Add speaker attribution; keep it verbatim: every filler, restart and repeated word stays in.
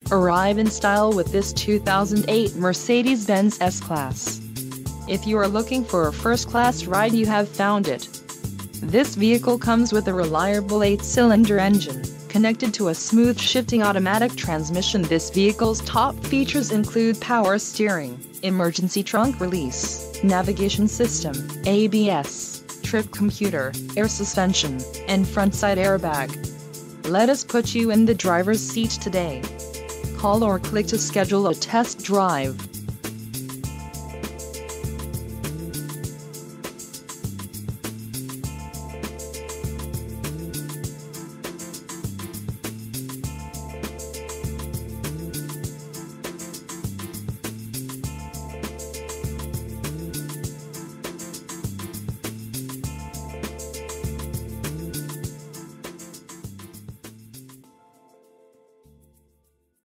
Speaker 1: Arrive in style with this two thousand eight Mercedes-Benz S-Class. If you are looking for a first-class ride, you have found it. This vehicle comes with a reliable eight-cylinder engine, connected to a smooth shifting automatic transmission. This vehicle's top features include power steering, emergency trunk release, navigation system, A B S, trip computer, air suspension, and front side airbag. Let us put you in the driver's seat today. Call or click to schedule a test drive.